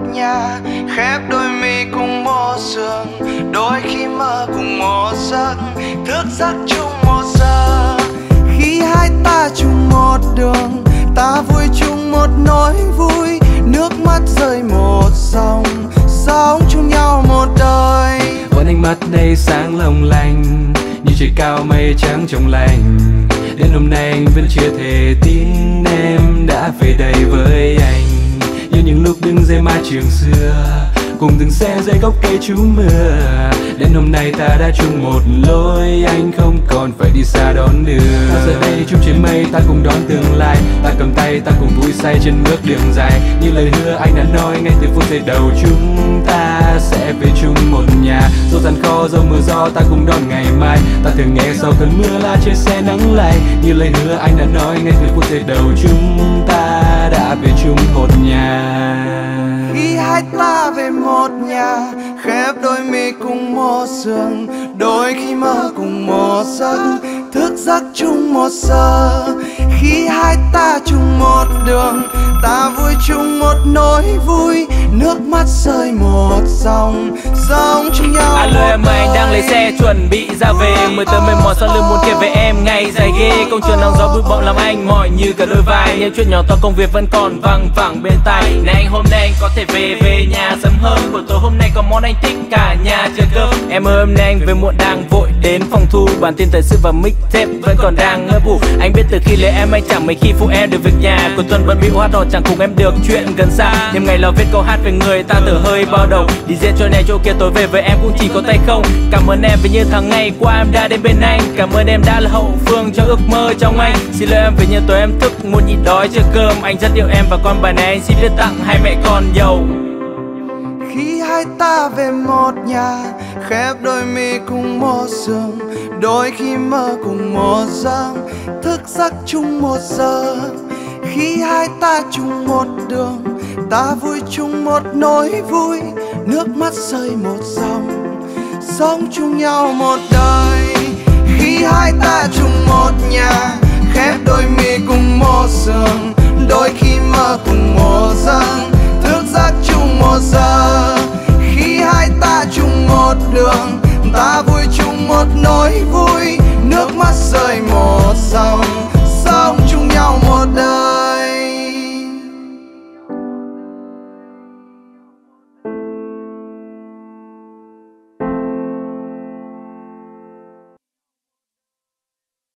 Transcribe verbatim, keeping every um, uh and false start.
nhà, khép đôi mi cùng một giường, đôi khi mơ cùng một giấc, thức giấc chung một giờ. Khi hai ta chung một đường, ta vui chung một nỗi vui, nước mắt rơi một dòng, sống chung nhau một đời. Vẫn ánh mắt đây sáng long lanh, như trời cao mây trắng trong lành. Đến hôm nay anh vẫn chưa thể tin em đã về đây với anh. Như những lúc đứng dưới mái trường xưa, cùng từng xe dưới gốc cây trú mưa. Đến hôm nay ta đã chung một lối, anh không còn phải đi xa đón đưa. Ta giờ đây chung trên mây, ta cùng đón tương lai. Ta cầm tay, ta cùng vui say trên bước đường dài. Như lời hứa anh đã nói ngay từ phút giây đầu, chúng ta sẽ về chung một nhà. Dẫu gian khó, dẫu mưa gió, ta cùng đón ngày mai. Ta thường nghe sau cơn mưa là trên xe nắng lay. Như lời hứa anh đã nói ngay từ phút giây đầu, chúng ta đã về chung một nhà. Khi hai ta về một nhà, khép đôi mi cùng một giường, đôi khi mơ cùng một giấc, thức giấc chung một giờ. Khi hai ta chung một đường, ta vui chung một nỗi vui, nước mắt rơi một dòng, sống chung nhau. Alo em ơi, anh đang lấy xe chuẩn bị ra về, mười tờ mệt mỏi sau lưng muốn kể về em ngày dài ghê. Công trường nắng gió bụi bặm làm anh mỏi như cả đôi vai, những chuyện nhỏ to công việc vẫn còn văng vẳng bên tai. Này anh hôm nay anh có thể về về nhà sớm hơn, buổi tối hôm nay có món anh thích cả nhà chờ cơm. Em ơi hôm nay anh về muộn đang vội đến phòng thu, bản tin thời sự và mixtape vẫn còn đang ngơ bù. Anh biết từ khi lấy em anh chẳng mấy khi phụ em được việc nhà, cuối tuần bận bịu hát hò chẳng cùng em được chuyện gần xa. Đêm ngày lo viết câu hát về người ta từ hơi bao đầu, đi dễ chỗ này chỗ kia tối về với em cũng chỉ có tay không. Cảm ơn em vì như tháng ngày qua em đã đến bên anh, cảm ơn em đã là hậu phương cho ước mơ trong anh. Xin lỗi em vì như tối em thức muốn nhịn đói chờ cơm, anh rất yêu em và con bài này anh xin viết tặng hai mẹ con giàu. Khi hai ta về một nhà, khép đôi mi cùng một giường, đôi khi mơ cùng một giấc, thức giấc chung một giờ. Khi hai ta chung một đường, ta vui chung một nỗi vui, nước mắt rơi một dòng, sống chung nhau một đời. Khi hai ta chung một nhà, khép đôi mi cùng một giường, đôi khi mơ cùng một giấc, thức giấc chung một giờ.